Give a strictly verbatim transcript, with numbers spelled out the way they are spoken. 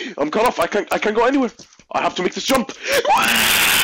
I'm cut off. I can't. I can't go anywhere. I have to make this jump.